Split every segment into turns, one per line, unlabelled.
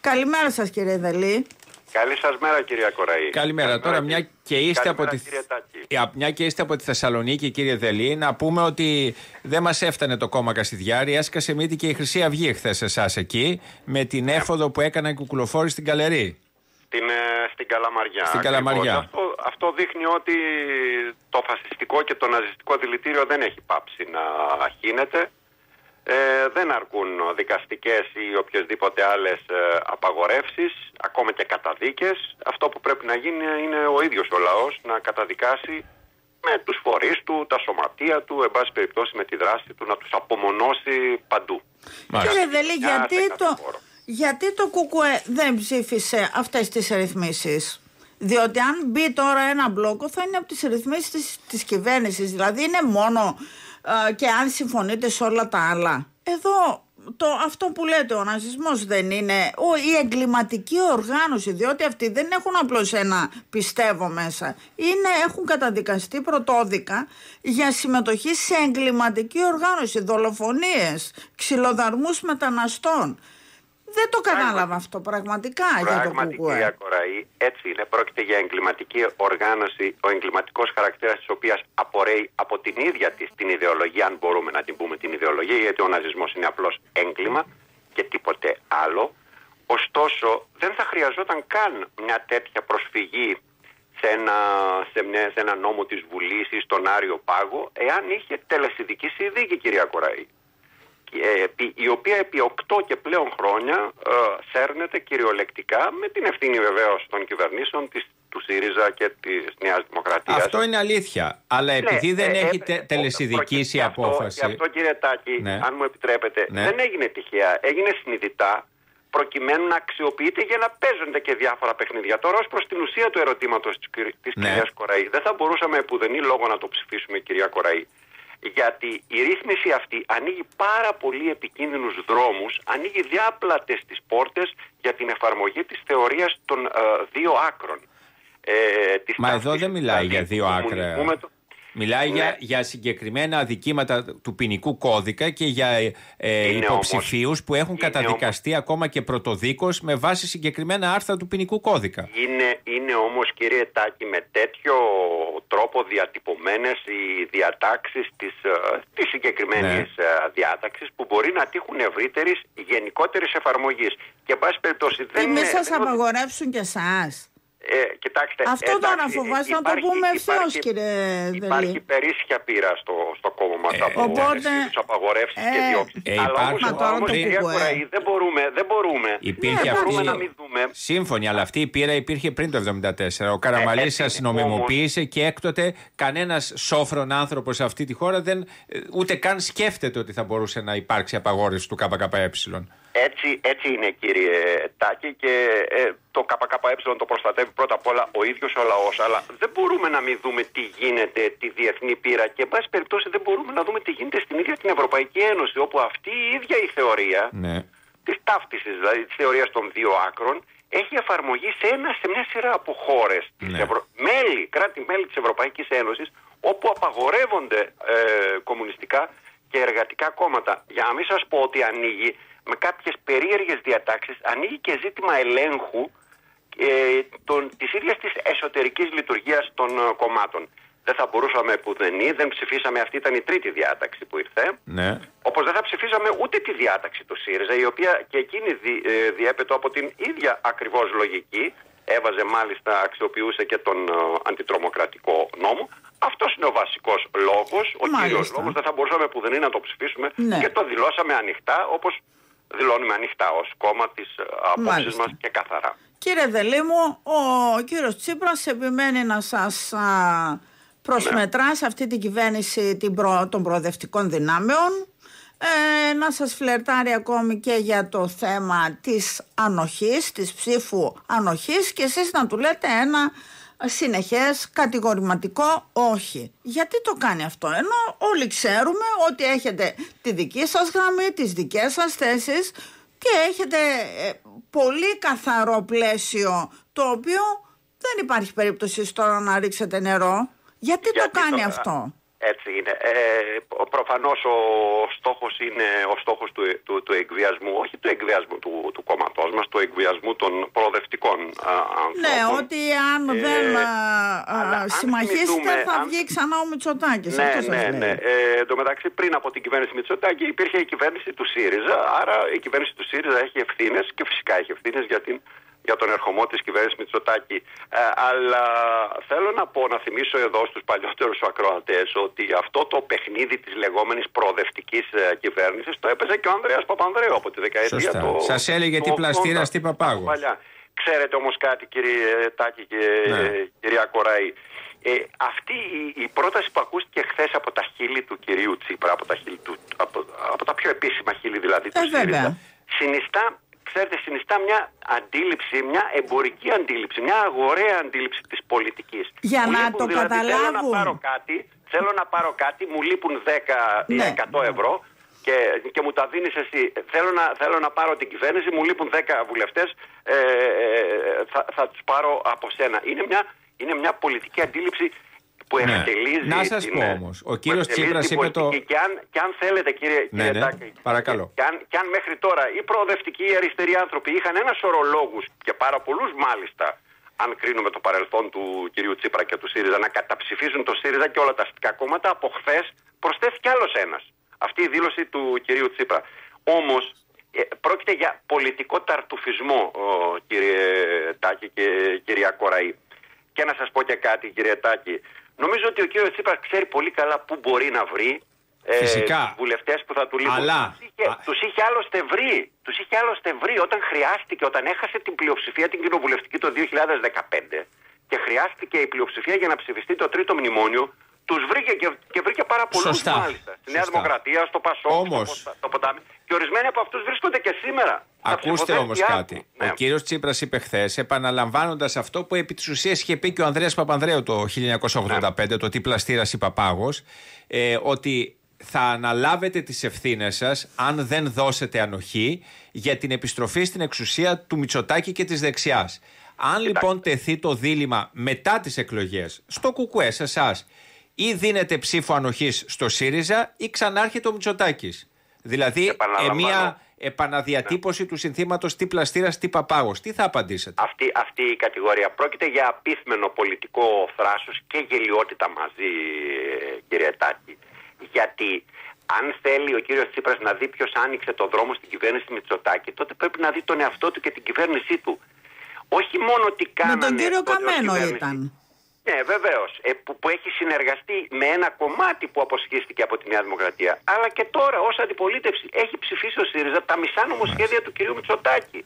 Καλημέρα σας, κύριε Δελή.
Καλή σας μέρα, κυρία Κοραή.
Καλημέρα. Τώρα, μια και είστε από τη Θεσσαλονίκη, κύριε Δελή, να πούμε ότι δεν μας έφτανε το κόμμα Κασιδιάρη. Έσκασε μύτη και η Χρυσή Αυγή εχθές εσάς εκεί, με την έφοδο που έκαναν οι κουκουλοφόροι στην Καλερί.
Στην Καλαμαριά.
Στην Καλαμαριά.
Αυτό δείχνει ότι το φασιστικό και το ναζιστικό δηλητήριο δεν έχει πάψει να χύνεται. Δεν αρκούν δικαστικές ή οποιασδήποτε άλλες απαγορεύσεις, ακόμα και καταδίκες. Αυτό που πρέπει να γίνει είναι ο ίδιος ο λαός να καταδικάσει με τους φορείς του, τα σωματεία του, εν πάση περιπτώσει με τη δράση του, να τους απομονώσει παντού.
Κύριε Δελή, γιατί το ΚΚΕ δεν ψήφισε αυτές τις ρυθμίσεις? Διότι αν μπει τώρα ένα μπλόκο θα είναι από τις ρυθμίσεις της κυβέρνησης. Δηλαδή είναι μόνο και αν συμφωνείτε σε όλα τα άλλα. Εδώ αυτό που λέτε, ο ναζισμός δεν είναι η εγκληματική οργάνωση, διότι αυτοί δεν έχουν απλώς ένα πιστεύω μέσα. Έχουν καταδικαστεί πρωτόδικα για συμμετοχή σε εγκληματική οργάνωση, δολοφονίες, ξυλοδαρμούς μεταναστών. Δεν το κατάλαβα αυτό πραγματικά για το ΚΚΕ.
Κυρία Κοραή, έτσι είναι. Πρόκειται για εγκληματική οργάνωση, ο εγκληματικός χαρακτήρας της οποίας απορρέει από την ίδια της την ιδεολογία, αν μπορούμε να την πούμε την ιδεολογία, γιατί ο ναζισμός είναι απλώς έγκλημα και τίποτε άλλο. Ωστόσο, δεν θα χρειαζόταν καν μια τέτοια προσφυγή σε ένα νόμο της Βουλής ή στον Άριο Πάγο, εάν είχε τελεσιδικήσει η δίκη, κυρία Κοραή, η οποία επί 8 και πλέον χρόνια σέρνεται κυριολεκτικά, με την ευθύνη βεβαίως των κυβερνήσεων του ΣΥΡΙΖΑ και της Νέας Δημοκρατίας.
Αυτό είναι αλήθεια, αλλά επειδή δεν έχει τελεσιδικήσει η απόφαση.
Και αυτό, κύριε Τάκη, αν μου επιτρέπετε, δεν έγινε τυχαία, έγινε συνειδητά, προκειμένου να αξιοποιείται για να παίζονται και διάφορα παιχνίδια. Τώρα, ως προς την ουσία του ερωτήματος της κυρίας Κοραή, δεν θα μπορούσαμε επουδενή λόγο να το ψηφίσουμε, κυρία Κοραή. Γιατί η ρύθμιση αυτή ανοίγει πάρα πολύ επικίνδυνους δρόμους, ανοίγει διάπλατες τις πόρτες για την εφαρμογή της θεωρίας των δύο άκρων.
Μα εδώ δεν μιλάει για δύο άκρα. Μιλάει για συγκεκριμένα αδικήματα του ποινικού κώδικα και για υποψηφίους που έχουν καταδικαστεί ακόμα και πρωτοδίκως με βάση συγκεκριμένα άρθρα του ποινικού κώδικα.
Είναι όμως, κύριε Τάκη, με τέτοιο τρόπο διατυπωμένες οι διατάξεις της συγκεκριμένης διάταξης που μπορεί να τύχουν ευρύτερης γενικότερης εφαρμογής. Και εν πάση περιπτώσει δεν
μη σας απαγορεύσουν και εσάς.
Κοιτάξτε,
αυτό τώρα φοβάστε να το πούμε ευθέως, κύριε Δελή.
Υπάρχει περίσσια πείρα στο κόμμα μας από τις απαγορεύσεις και διώξεις. Αλλά όμως, κυρία Κοραή, δεν μπορούμε
υπήρχε
να μην δούμε.
Σύμφωνοι, αλλά αυτή η πείρα υπήρχε πριν το 1974. Ο Καραμανλής σας νομιμοποίησε και έκτοτε κανένας σόφρον άνθρωπος σε αυτή τη χώρα ούτε καν σκέφτεται ότι θα μπορούσε να υπάρξει απαγόρευση του ΚΚΕ.
Έτσι είναι, κύριε Τάκη, και το ΚΚΕ το προστατεύει πρώτα απ' όλα ο ίδιος ο λαός. Αλλά δεν μπορούμε να μην δούμε τι γίνεται τη διεθνή πείρα και εν πάση περιπτώσει δεν μπορούμε να δούμε τι γίνεται στην ίδια την Ευρωπαϊκή Ένωση, όπου αυτή η ίδια η θεωρία της ταύτισης, δηλαδή της θεωρίας των δύο άκρων, έχει εφαρμογή σε μια σειρά από χώρες, κράτη-μέλη της Ευρωπαϊκής Ένωσης, όπου απαγορεύονται κομμουνιστικά και εργατικά κόμματα. Για να μην σας πω ότι ανοίγει με κάποιες περίεργες διατάξεις, ανοίγει και ζήτημα ελέγχου της ίδιας της εσωτερικής λειτουργίας των κομμάτων. Δεν θα μπορούσαμε πουδενή, δεν ψηφίσαμε, αυτή ήταν η τρίτη διάταξη που ήρθε. Όπως δεν θα ψηφίσαμε ούτε τη διάταξη του ΣΥΡΙΖΑ, η οποία και εκείνη διέπεται από την ίδια ακριβώς λογική. Έβαζε μάλιστα, αξιοποιούσε και τον αντιτρομοκρατικό νόμο. Αυτός είναι ο βασικός λόγος, ο κύριος λόγος. Δεν θα μπορούσαμε πουδενή να το ψηφίσουμε και το δηλώσαμε ανοιχτά, όπως δηλώνουμε ανοιχτά ως κόμμα τις απόψεις μας και καθαρά.
Κύριε Δελή μου, ο κύριος Τσίπρας επιμένει να σας προσμετρά σε αυτή την κυβέρνηση των προοδευτικών δυνάμεων, να σας φλερτάρει ακόμη και για το θέμα της ανοχής, της ψήφου ανοχής, και εσείς να του λέτε ένα συνεχές κατηγορηματικό όχι. Γιατί το κάνει αυτό, ενώ όλοι ξέρουμε ότι έχετε τη δική σας γραμμή, τις δικές σας θέσεις και έχετε πολύ καθαρό πλαίσιο, το οποίο δεν υπάρχει περίπτωση τώρα να ρίξετε νερό. Γιατί το κάνει αυτό?
Έτσι είναι. Προφανώς ο στόχος είναι ο στόχος του εκβιασμού, όχι του εκβιασμού του κόμματός μας, του εκβιασμού των προοδευτικών ανθρώπων.
Ναι, ότι αν δεν συμμαχίσετε θα βγει ξανά ο Μητσοτάκης.
Ναι. Εν τω μεταξύ, πριν από την κυβέρνηση Μητσοτάκη υπήρχε η κυβέρνηση του ΣΥΡΙΖΑ, άρα η κυβέρνηση του ΣΥΡΙΖΑ έχει ευθύνες και φυσικά έχει ευθύνες για τον ερχομό της κυβέρνησης Μητσοτάκη. Αλλά θέλω να θυμίσω εδώ στους παλιότερους ακροατές ότι αυτό το παιχνίδι της λεγόμενης προοδευτικής κυβέρνησης το έπαιζε και ο Ανδρέας Παπανδρέου από τη δεκαετία του.
Σας έλεγε τι πλαστήρας, τι Παπάγος.
Ξέρετε όμως κάτι, κύριε Τάκη και κυρία Κοραή. Αυτή η πρόταση που ακούστηκε χθες από τα χείλη του κυρίου Τσίπρα, από τα πιο επίσημα χείλη δηλαδή του ΣΥΡΙΖΑ, συνιστά μια αντίληψη, μια εμπορική αντίληψη, μια αγοραία αντίληψη της πολιτικής.
Για να το
δηλαδή,
καταλάβουν.
Θέλω να πάρω κάτι, μου λείπουν 10 100 ευρώ και μου τα δίνεις εσύ. Θέλω να πάρω την κυβέρνηση, μου λείπουν 10 βουλευτές, θα τους πάρω από σένα. Είναι μια πολιτική αντίληψη που ευτελίζει.
Να σας πω όμως, ο κύριος Τσίπρας είπε το...
Και αν θέλετε κύριε Τάκη,
παρακαλώ.
Και αν μέχρι τώρα οι προοδευτικοί, οι αριστεροί άνθρωποι είχαν ένα σωρό λόγους και πάρα πολλούς μάλιστα, αν κρίνουμε το παρελθόν του κυρίου Τσίπρα και του ΣΥΡΙΖΑ, να καταψηφίζουν το ΣΥΡΙΖΑ και όλα τα αστικά κόμματα, από χθες προσθέθηκε άλλος ένας. Αυτή η δήλωση του κυρίου Τσίπρα. Όμως πρόκειται για πολιτικό ταρτουφισμό, κύριε Τάκη και κυρία Κοραή. Και να σας πω και κάτι, κύριε Τάκη. Νομίζω ότι ο κύριος Τσίπρας ξέρει πολύ καλά πού μπορεί να βρει τους βουλευτές που θα του λείπουν. Τους είχε άλλωστε βρει όταν χρειάστηκε, όταν έχασε την πλειοψηφία την κοινοβουλευτική το 2015 και χρειάστηκε η πλειοψηφία για να ψηφιστεί το τρίτο μνημόνιο. Τους βρήκε και βρήκε πάρα πολλούς μάλιστα. Στη Νέα Δημοκρατία, στο Πασόκ, στο Ποτάμι. Και ορισμένοι από αυτούς βρίσκονται και σήμερα.
Ακούστε όμως κάτι. Ο κύριος Τσίπρας είπε χθες, επαναλαμβάνοντας αυτό που επί της ουσίας είχε πει και ο Ανδρέας Παπανδρέου το 1985, το τι πλαστήρας ή Παπάγος, ότι θα αναλάβετε τις ευθύνες σας αν δεν δώσετε ανοχή για την επιστροφή στην εξουσία του Μητσοτάκη και της δεξιάς. Αν λοιπόν τεθεί το δίλημμα μετά τις εκλογές, στο ΚΚΕ, σε εσάς, ή δίνετε ψήφο ανοχής στο ΣΥΡΙΖΑ ή ξανάρχεται ο Μητσοτάκης. Δηλαδή μια επαναδιατύπωση του συνθήματος τι πλαστήρας, τι Παπάγος. Τι θα απαντήσετε?
Αυτή η κατηγορία πρόκειται για απίθμενο πολιτικό θράσος και γελιότητα μαζί, κύριε Τάκη. Γιατί αν θέλει ο κύριος Τσίπρας να δει ποιος άνοιξε το δρόμο στην κυβέρνηση Μητσοτάκη, τότε πρέπει να δει τον εαυτό του και την κυβέρνησή του. Όχι μόνο τι κάνανε...
Με τον κύριο Καμένο ήταν.
Ναι, βεβαίως. Που έχει συνεργαστεί με ένα κομμάτι που αποσχίστηκε από τη Νέα Δημοκρατία. Αλλά και τώρα ως αντιπολίτευση έχει ψηφίσει ο ΣΥΡΙΖΑ τα μισά νομοσχέδια του κυρίου Μητσοτάκη.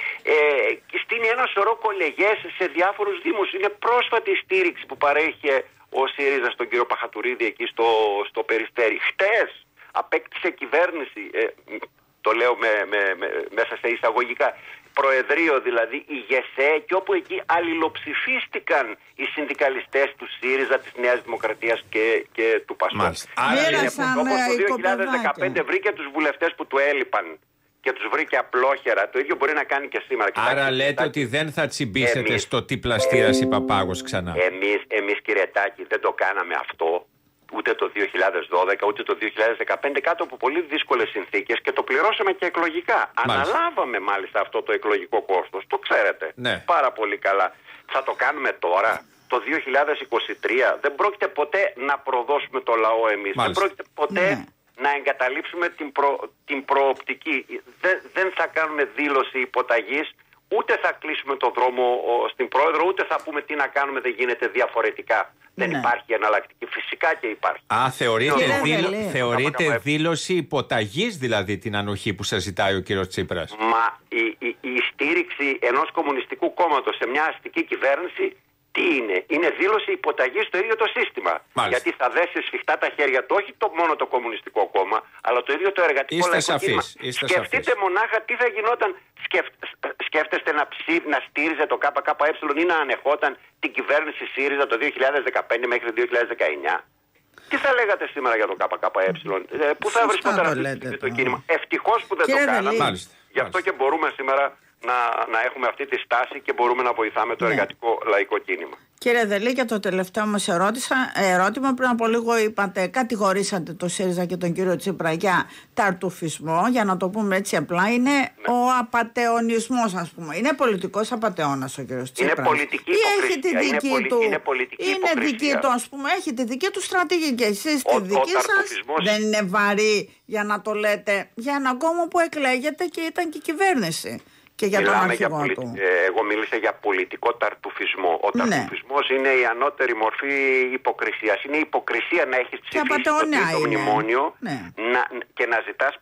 Στείνει ένα σωρό κολεγές σε διάφορους δήμους. Είναι πρόσφατη η στήριξη που παρέχει ο ΣΥΡΙΖΑ στον κύριο Παχατουρίδη εκεί στο Περιστέρι. Χτες απέκτησε κυβέρνηση, το λέω μέσα σε εισαγωγικά, προεδρείο δηλαδή, η ΓΕΣΕ, και όπου εκεί αλληλοψηφίστηκαν οι συνδικαλιστές του ΣΥΡΙΖΑ, της Νέας Δημοκρατίας και του Πασόκ. Όπως το 2015 βρήκε τους βουλευτές που του έλειπαν και τους βρήκε απλόχερα. Το ίδιο μπορεί να κάνει και σήμερα.
Άρα λέτε ότι δεν θα τσιμπήσετε στο τι πλαστήρας ή Παπάγος ξανά?
Εμείς κύριε Τάκη δεν το κάναμε αυτό ούτε το 2012 ούτε το 2015 κάτω από πολύ δύσκολες συνθήκες και το πληρώσαμε και εκλογικά. Αναλάβαμε μάλιστα αυτό το εκλογικό κόστος. Το ξέρετε πάρα πολύ καλά. Θα το κάνουμε τώρα, το 2023. Δεν πρόκειται ποτέ να προδώσουμε το λαό εμείς. Δεν πρόκειται ποτέ να εγκαταλείψουμε την προοπτική. Δεν θα κάνουμε δήλωση υποταγής. Ούτε θα κλείσουμε το δρόμο στην πρόεδρο, ούτε θα πούμε τι να κάνουμε, δεν γίνεται διαφορετικά. Δεν υπάρχει εναλλακτική. Φυσικά και υπάρχει.
Θεωρείτε δήλωση υποταγής δηλαδή την ανοχή που σας ζητάει ο κύριος Τσίπρας?
Μα η στήριξη ενός κομμουνιστικού κόμματος σε μια αστική κυβέρνηση τι είναι? Είναι δήλωση υποταγής στο ίδιο το σύστημα.
Μάλιστα.
Γιατί θα δέσει σφιχτά τα χέρια του, όχι μόνο το κομμουνιστικό κόμμα, αλλά το ίδιο το εργατικό λαϊκό κίνημα. Σκεφτείτε μονάχα τι θα γινόταν. Σκέφτεστε να στήριζε το ΚΚΕ ή να ανεχόταν την κυβέρνηση ΣΥΡΙΖΑ το 2015 μέχρι το 2019. Τι θα λέγατε σήμερα για το ΚΚΕ? Πού θα βρισκόταν αυτό το κίνημα? Ευτυχώς που δεν το κάναμε. Γι' αυτό και μπορούμε σήμερα να έχουμε αυτή τη στάση και μπορούμε να βοηθάμε το εργατικό λαϊκό κίνημα.
Κύριε Δελή, για το τελευταίο μας ερώτημα, πριν από λίγο κατηγορήσατε το ΣΥΡΙΖΑ και τον κύριο Τσίπρα για ταρτουφισμό, για να το πούμε έτσι απλά, είναι ο απατεωνισμός, ας πούμε. Είναι πολιτικός απατεώνας ο κύριος Τσίπρας.
Είναι πολιτική υποκρισία.
Είναι πολιτική δική του, ας πούμε, έχει τη δική του στρατηγική. Εσείς τη δική σας δεν είναι βαρύ για να το λέτε για ένα κόμμα που εκλέγεται και ήταν και κυβέρνηση. Και για τον αρχηγό του.
Εγώ μίλησα για πολιτικό ταρτουφισμό. Ο ταρτουφισμός είναι η ανώτερη μορφή υποκρισίας. Είναι υποκρισία να έχεις ψηφίσει το μνημόνιο και να ζητάς,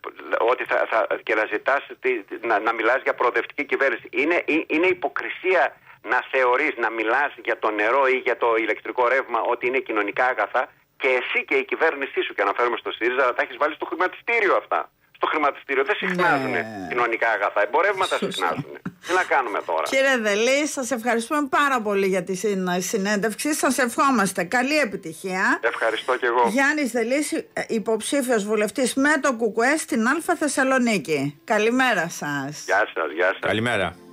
να μιλάς για προοδευτική κυβέρνηση. Είναι υποκρισία να θεωρείς, να μιλάς για το νερό ή για το ηλεκτρικό ρεύμα ότι είναι κοινωνικά αγαθά και εσύ και η κυβέρνησή σου, και αναφέρομαι στο ΣΥΡΙΖΑ, να τα έχεις βάλει στο χρηματιστήριο αυτά. Στο χρηματιστήριο δεν συχνάζουν κοινωνικά αγαθά, εμπορεύματα συχνάζουν. Τι να κάνουμε τώρα.
Κύριε Δελή, σας ευχαριστούμε πάρα πολύ για τη συνέντευξη. Σας ευχόμαστε καλή επιτυχία.
Ευχαριστώ και εγώ.
Γιάννης Δελής, υποψήφιος βουλευτής με το ΚΚΕ στην Α Θεσσαλονίκη. Καλημέρα σας.
Γεια σας, γεια σας.
Καλημέρα.